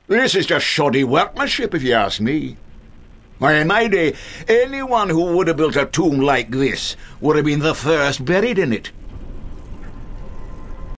This is just shoddy workmanship, if you ask me. Why, in my day, anyone who would have built a tomb like this would have been the first buried in it.